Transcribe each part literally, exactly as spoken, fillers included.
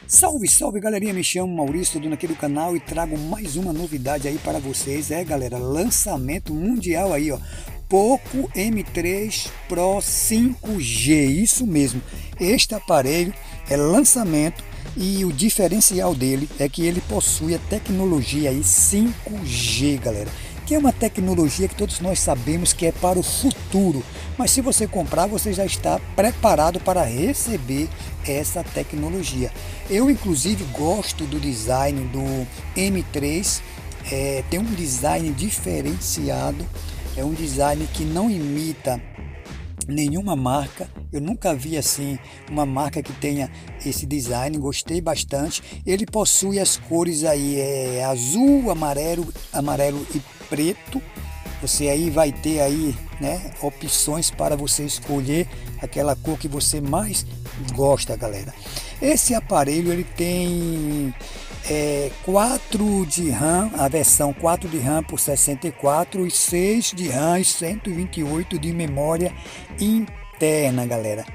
Salve, salve galerinha, me chamo Maurício, tô dono aqui do canal e trago mais uma novidade aí para vocês. É galera, lançamento mundial aí ó, Poco M três Pro cinco G, isso mesmo, este aparelho é lançamento e o diferencial dele é que ele possui a tecnologia aí cinco G galera, que é uma tecnologia que todos nós sabemos que é para o futuro, mas se você comprar você já está preparado para receber essa tecnologia. Eu inclusive gosto do design do M três, é, tem um design diferenciado, é um design que não imita nenhuma marca. Eu nunca vi assim uma marca que tenha esse design, gostei bastante. Ele possui as cores aí é azul, amarelo, amarelo e preto. Você aí vai ter aí, né, opções para você escolher aquela cor que você mais gosta, galera. Esse aparelho ele tem é, quatro de RAM, a versão quatro de RAM por sessenta e quatro e seis de RAM e cento e vinte e oito de memória interna, galera.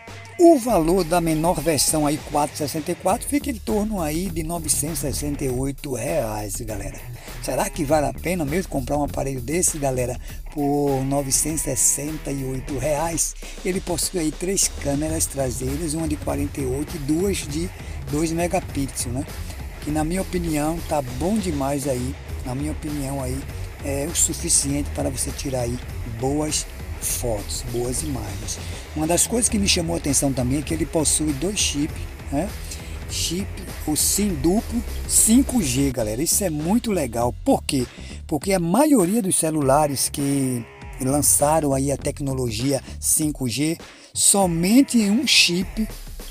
O valor da menor versão aí quatrocentos e sessenta e quatro fica em torno aí de novecentos e sessenta e oito reais, galera. Será que vale a pena mesmo comprar um aparelho desse, galera, por novecentos e sessenta e oito reais? Ele possui aí três câmeras traseiras, uma de quarenta e oito e duas de dois megapixels, né? Que na minha opinião tá bom demais aí. Na minha opinião aí é o suficiente para você tirar aí boas fotos, boas imagens. Uma das coisas que me chamou a atenção também é que ele possui dois chips, né? Chip, o SIM duplo cinco G, galera. Isso é muito legal. Por quê? Porque a maioria dos celulares que lançaram aí a tecnologia cinco G, somente um chip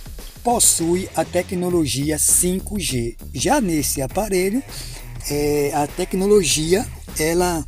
possui a tecnologia cinco G. Já nesse aparelho, é, a tecnologia ela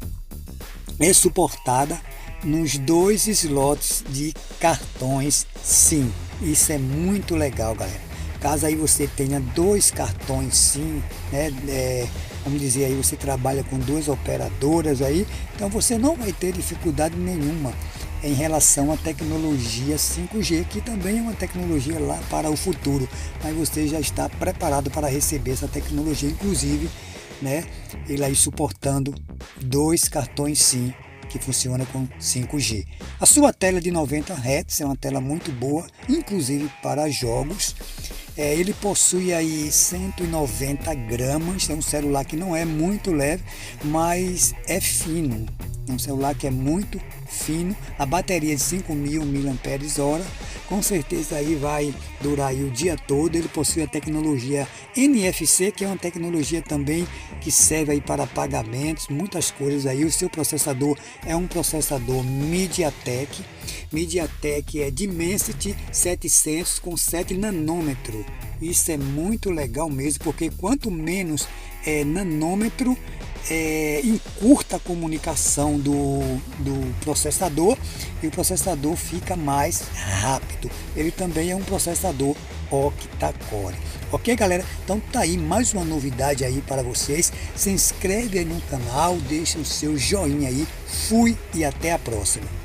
é suportada nos dois slots de cartões SIM. Isso é muito legal, galera. Caso aí você tenha dois cartões SIM, né, é, vamos dizer aí você trabalha com duas operadoras aí, então você não vai ter dificuldade nenhuma em relação à tecnologia cinco G, que também é uma tecnologia lá para o futuro, mas você já está preparado para receber essa tecnologia, inclusive, né, ele aí suportando dois cartões SIM que funciona com cinco G. A sua tela de noventa hertz é uma tela muito boa, inclusive para jogos. É, ele possui aí cento e noventa gramas, é um celular que não é muito leve, mas é fino. É um celular que é muito fino, a bateria de cinco mil miliampères-hora, com certeza aí vai durar aí o dia todo. Ele possui a tecnologia N F C, que é uma tecnologia também que serve aí para pagamentos, muitas coisas aí. O seu processador é um processador MediaTek, MediaTek é Dimensity setecentos com sete nanômetro. Isso é muito legal mesmo, porque quanto menos é, nanômetro, É, encurta a comunicação do, do processador e o processador fica mais rápido. Ele também é um processador octa-core. Ok, galera? Então tá aí mais uma novidade aí para vocês. Se inscreve aí no canal, deixa o seu joinha aí. Fui e até a próxima.